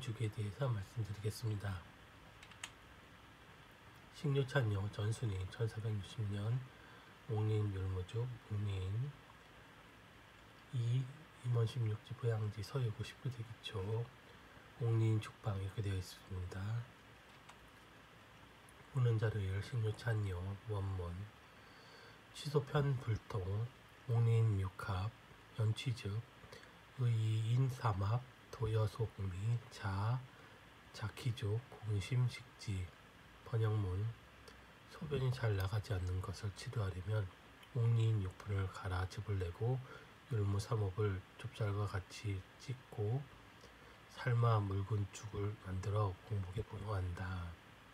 죽에 대해서 말씀드리겠습니다. 식료찬요 전순위 1460년 옥린 율무죽 옥린 임원 16지 보양지 서유구 19대 기초 옥린 죽방 이렇게 되어 있습니다. 보는 자료열 식료찬요 원문 취소편 불통 옥린 육합 연취즉 의인 삼합 도여속미 자키족 공심식지 번역문 소변이 잘 나가지 않는 것을 치료하려면 옥리인 육분을 갈아 즙을 내고 율무 3홉을 좁쌀과 같이 찢고 삶아 묽은 죽을 만들어 공복에 복용한다.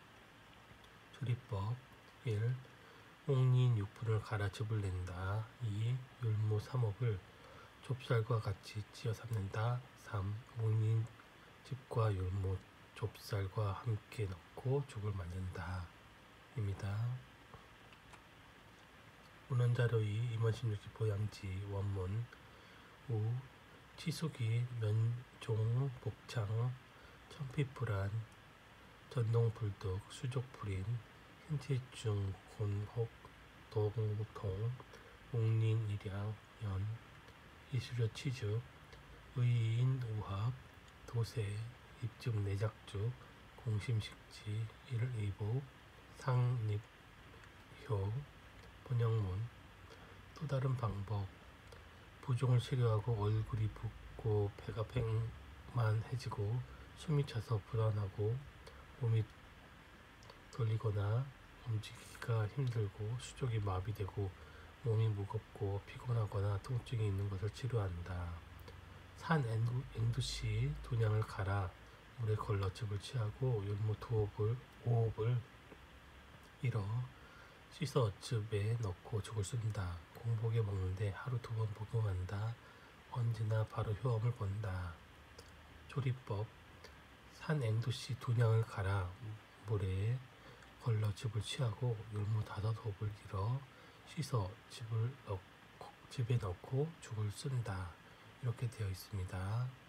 조리법 1. 옥리인 육분을 갈아 즙을 낸다. 2. 율무 3홉을 좁쌀과 같이 찌어 삶는다. 3. 옥리인 즙과 율무 좁쌀과 함께 넣고 죽을 만든다. 입니다. 문헌자료 2 임원 16지 보양지 원문 우 치수기 면종 복창 천피불안 전동불독 수족불인 흰치중 곤혹 동통 옥린 일양 연 이수료 치죽 의인 우합 도세 입죽 내작죽 공심식지 일의복 상립효 번역문 또 다른 방법 부종을 치료하고 얼굴이 붓고 배가 팽만해지고 숨이 차서 불안하고 몸이 돌리거나 움직이기가 힘들고 수족이 마비되고 몸이 무겁고 피곤하거나 통증이 있는 것을 치료한다. 산 앵두씨 돈양을 갈아 물에 걸러 즙을 취하고 율무 5홉을 일어 씻어 즙에 넣고 죽을 쓴다. 공복에 먹는데 하루 2번 복용한다. 언제나 바로 효험을 본다. 조리법 산 앵두씨 돈양을 갈아 물에 걸러 즙을 취하고 율무 5홉을 일어 씻어 즙에 넣고 죽을 쓴다. 이렇게 되어 있습니다.